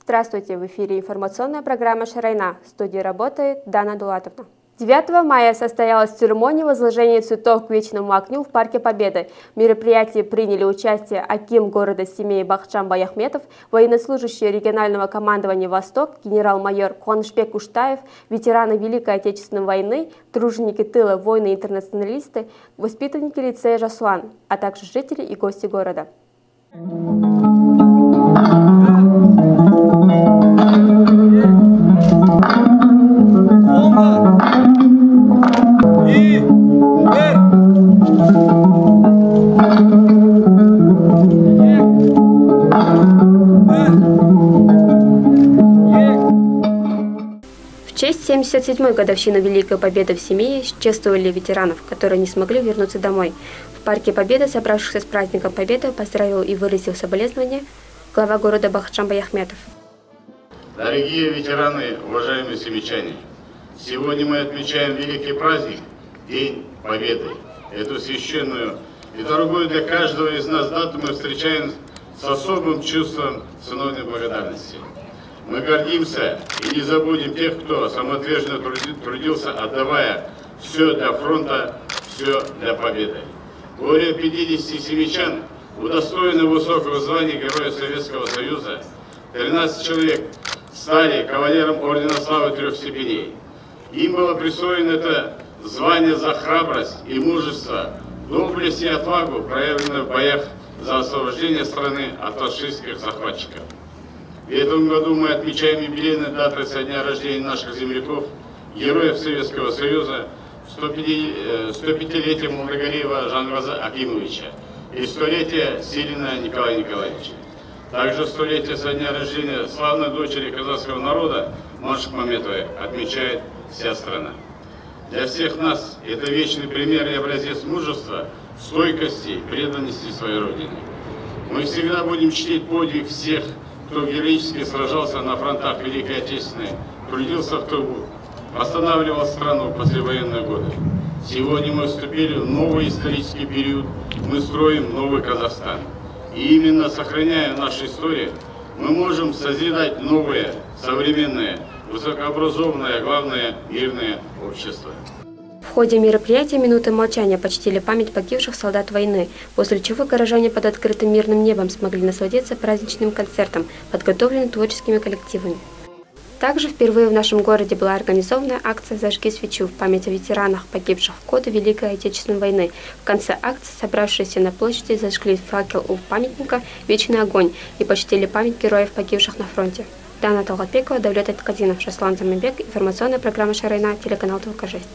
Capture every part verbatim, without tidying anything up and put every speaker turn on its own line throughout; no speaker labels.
Здравствуйте! В эфире информационная программа «Шарайна». В студии работает Дана Дулатовна. девятого мая состоялась церемония возложения цветов к вечному огню в Парке Победы. В мероприятии приняли участие аким города Семей Бахчан Баяхметов, военнослужащие регионального командования «Восток», генерал-майор Куанышбек Куштаев, ветераны Великой Отечественной войны, труженики тыла, воины-интернационалисты, воспитанники лицея «Жасуан», а также жители и гости города. В честь семьдесят седьмой годовщины Великой Победы в Семее чествовали ветеранов, которые не смогли вернуться домой. В Парке Победы, собравшихся с праздником Победы, поздравил и выразил соболезнования глава города Бахчан Баяхметов.
Дорогие ветераны, уважаемые семейчане, сегодня мы отмечаем великий праздник, День Победы. Эту священную и дорогую для каждого из нас дату мы встречаем с особым чувством сыновней благодарности. Мы гордимся и не забудем тех, кто самоотверженно трудился, отдавая все для фронта, все для победы. Более пятидесяти семейчан удостоены высокого звания Героя Советского Союза. тринадцать человек стали кавалером Ордена Славы трех степеней. Им было присвоено это звание за храбрость и мужество, доблесть и отвагу, проявленную в боях за освобождение страны от фашистских захватчиков. В этом году мы отмечаем юбилейные даты со дня рождения наших земляков, героев Советского Союза, сто пятилетия Мургариева Жангаза Акимовича и столетия Силина Николая Николаевича. Также столетие со дня рождения славной дочери казахского народа Машек Маметовой отмечает вся страна. Для всех нас это вечный пример и образец мужества, стойкости и преданности своей Родине. Мы всегда будем чтить подвиг всех, кто героически сражался на фронтах Великой Отечественной, трудился в тылу, восстанавливал страну в послевоенные годы. Сегодня мы вступили в новый исторический период, мы строим новый Казахстан. И именно сохраняя нашу историю, мы можем созидать новое, современное, высокообразованное, а главное, мирное общество.
В ходе мероприятия минуты молчания почтили память погибших солдат войны, после чего горожане под открытым мирным небом смогли насладиться праздничным концертом, подготовленным творческими коллективами. Также впервые в нашем городе была организована акция «Зажги свечу» в память о ветеранах, погибших в годы Великой Отечественной войны. В конце акции собравшиеся на площади зажгли факел у памятника «Вечный огонь» и почтили память героев, погибших на фронте. Дана Талгатбекова, Давлет Айтказинов, Шаслан Заманбек, информационная программа «Шарайна», телеканал Толка шесть.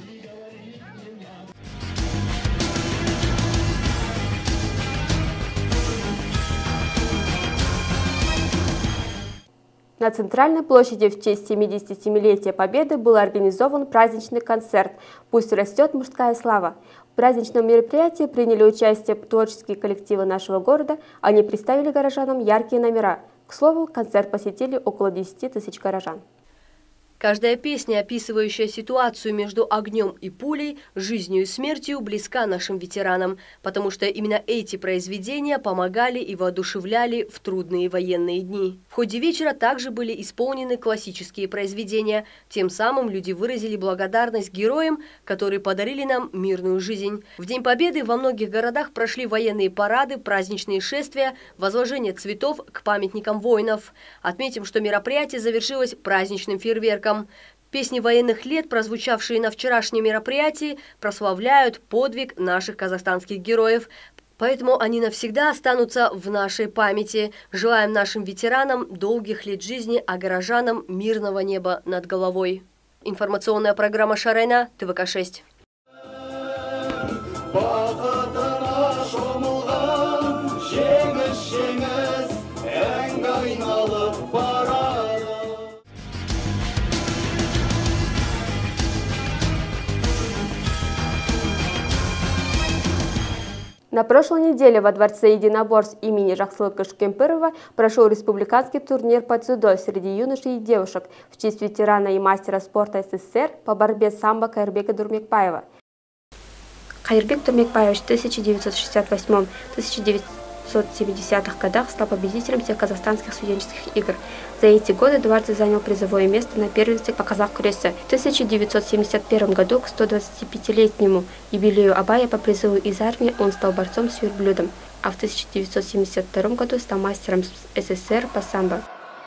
На Центральной площади в честь семидесятисемилетия Победы был организован праздничный концерт «Пусть растет мужская слава». В праздничном мероприятии приняли участие творческие коллективы нашего города, они представили горожанам яркие номера. К слову, концерт посетили около десяти тысяч горожан.
Каждая песня, описывающая ситуацию между огнем и пулей, жизнью и смертью, близка нашим ветеранам, потому что именно эти произведения помогали и воодушевляли в трудные военные дни. В ходе вечера также были исполнены классические произведения. Тем самым люди выразили благодарность героям, которые подарили нам мирную жизнь. В День Победы во многих городах прошли военные парады, праздничные шествия, возложение цветов к памятникам воинов. Отметим, что мероприятие завершилось праздничным фейерверком. Песни военных лет, прозвучавшие на вчерашнем мероприятии, прославляют подвиг наших казахстанских героев. Поэтому они навсегда останутся в нашей памяти. Желаем нашим ветеранам долгих лет жизни, а горожанам мирного неба над головой. Информационная программа «Шарайна», Тэ Вэ Ка шесть.
На прошлой неделе во Дворце единоборств имени Жаксылыка Шукемпырова прошел республиканский турнир по дзюдо среди юношей и девушек в честь ветерана и мастера спорта Эс Эс Эс Эр по борьбе самбо Кайырбека Дурмекбаева. Кайырбек Дурмекбаевич в тысяча девятьсот шестьдесят восьмом — тысяча девятьсот девятьсот семидесятых годах стал победителем всех казахстанских студенческих игр. За эти годы дважды занял призовое место на первенстве по казах-крессе. В тысяча девятьсот семьдесят первом году, к сто двадцатипятилетнему юбилею Абая, по призыву из армии он стал борцом с верблюдом, а в тысяча девятьсот семьдесят втором году стал мастером СССР по самбо.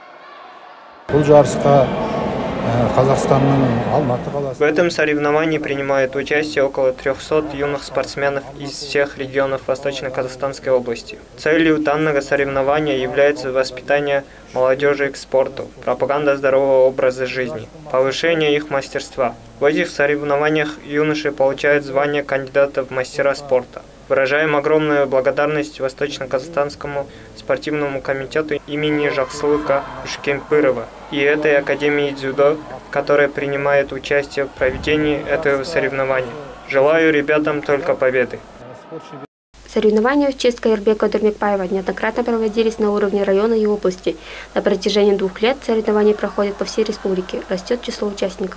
В этом соревновании принимает участие около трёхсот юных спортсменов из всех регионов Восточно-Казахстанской области. Целью данного соревнования является воспитание молодежи к спорту, пропаганда здорового образа жизни, повышение их мастерства. В этих соревнованиях юноши получают звание кандидата в мастера спорта. Выражаем огромную благодарность Восточно-Казахстанскому спортивному комитету имени Жаксылыка Ушкемпырова и этой Академии дзюдо, которая принимает участие в проведении этого соревнования. Желаю ребятам только победы.
Соревнования в честь Кайырбека Дурмекбаева неоднократно проводились на уровне района и области. На протяжении двух лет соревнования проходят по всей республике. Растет число участников.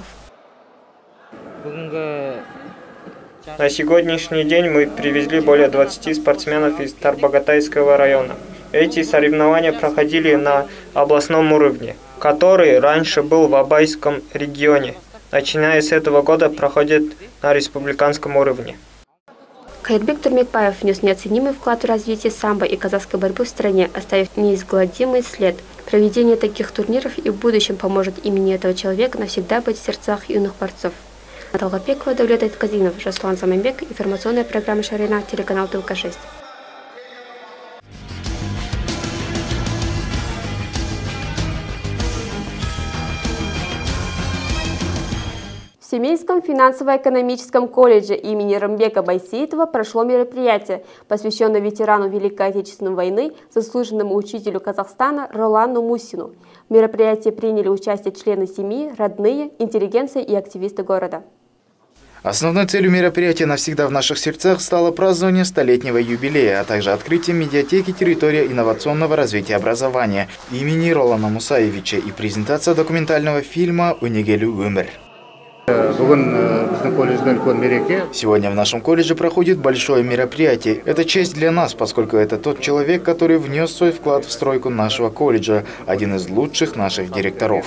На сегодняшний день мы привезли более двадцати спортсменов из Тарбагатайского района. Эти соревнования проходили на областном уровне, который раньше был в Абайском регионе. Начиная с этого года проходит на республиканском уровне.
Кайырбек Дурмекбаев внес неоценимый вклад в развитие самбо и казахской борьбы в стране, оставив неизгладимый след. Проведение таких турниров и в будущем поможет имени этого человека навсегда быть в сердцах юных борцов. Талгапекова, Давлет Айтказинов, Жаслан Самамбек, информационная программа Шарина, телеканал Т Л К шесть. В Семейском финансово-экономическом колледже имени Рымбека Байсеитова прошло мероприятие, посвященное ветерану Великой Отечественной войны, заслуженному учителю Казахстана Ролану Мусину. В мероприятии приняли участие члены семьи, родные, интеллигенция и активисты города.
Основной целью мероприятия «Навсегда в наших сердцах» стало празднование столетнего юбилея, а также открытие медиатеки «Территория инновационного развития образования» имени Ролана Мусаевича и презентация документального фильма «Унегелю Умер». Сегодня в нашем колледже проходит большое мероприятие. Это честь для нас, поскольку это тот человек, который внес свой вклад в стройку нашего колледжа, один из лучших наших директоров.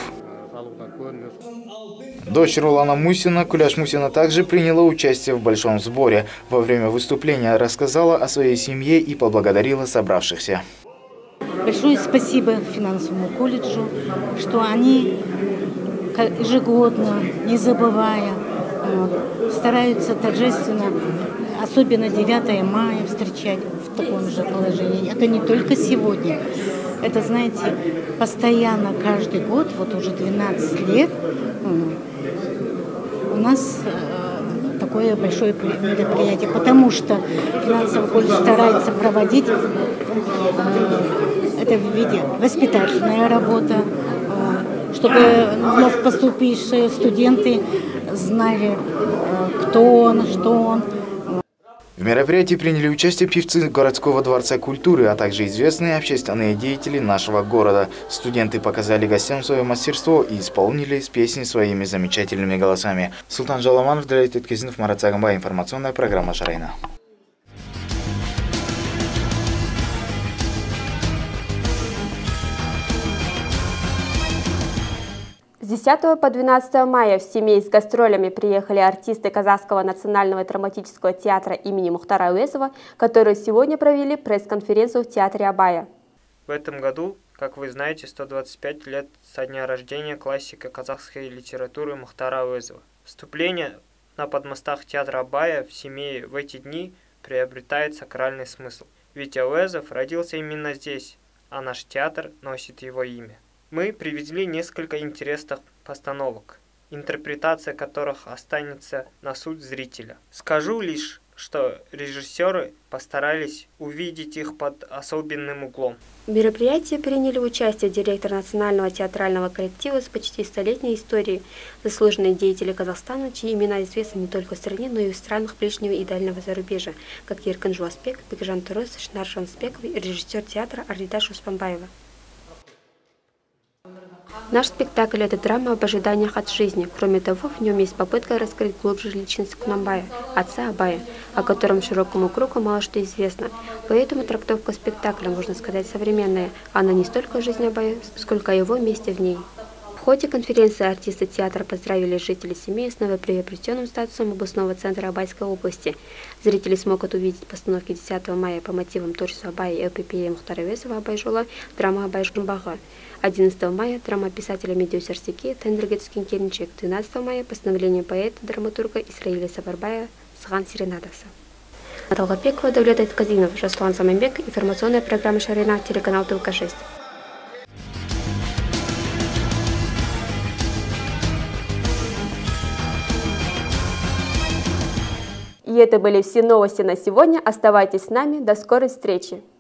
Дочь Ролана Мусина, Куляш Мусина, также приняла участие в большом сборе. Во время выступления рассказала о своей семье и поблагодарила собравшихся.
Большое спасибо финансовому колледжу, что они ежегодно, не забывая, стараются торжественно, особенно девятое мая, встречать в таком же положении. Это не только сегодня. Это, знаете, постоянно, каждый год, вот уже двенадцать лет, у нас э, такое большое мероприятие, потому что финансовый колледж старается проводить э, это в виде воспитательная работа, э, чтобы вновь поступившие студенты знали, э, кто он, что он.
В мероприятии приняли участие певцы городского дворца культуры, а также известные общественные деятели нашего города. Студенты показали гостям свое мастерство и исполнили песни своими замечательными голосами. Султан Жаламанов, Давлет Айтказинов, Марат Сагамбай, информационная программа Шарайна.
С десятого по двенадцатое мая в Семей с гастролями приехали артисты Казахского национального драматического театра имени Мухтара Әуезова, которые сегодня провели пресс-конференцию в театре Абая.
В этом году, как вы знаете, сто двадцать пять лет со дня рождения классика казахской литературы Мухтара Әуезова. Вступление на подмостах театра Абая в Семее в эти дни приобретает сакральный смысл. Ведь Әуезов родился именно здесь, а наш театр носит его имя. Мы привезли несколько интересных постановок, интерпретация которых останется на суд зрителя. Скажу лишь, что режиссеры постарались увидеть их под особенным углом.
В мероприятии приняли участие директор национального театрального коллектива с почти столетней историей, заслуженные деятели Казахстана, чьи имена известны не только в стране, но и в странах ближнего и дальнего зарубежья, как Еркін Жуаспек, Бекжан Турыс, Шнар Шанспеков и режиссер театра Ардида Шуспанбаева. Наш спектакль – это драма об ожиданиях от жизни. Кроме того, в нем есть попытка раскрыть глубже личность Кунанбая, отца Абая, о котором широкому кругу мало что известно. Поэтому трактовка спектакля, можно сказать, современная. Она не столько о жизни Абая, сколько о его месте в ней. В ходе конференции артисты театра поздравили жителей Семея с новоприобретенным статусом областного центра Абайской области. Зрители смогут увидеть постановки десятого мая по мотивам творчества Абая и эпопеи Мухтара Әуезова «Абай жолы» драма «Абай жұмбағы». одиннадцатого мая драма писателя Медеу Сәрсеке «Тәңірге түскен келіншек». двенадцатого мая постановление поэта-драматурга Исраиля Сапарбая «Сыған серенадасы». Талгапекова, Давлет Айтказинов, Жаслан Саманбек. Информационная программа «Шарина», телеканал Тылка шесть. И это были все новости на сегодня. Оставайтесь с нами. До скорой встречи.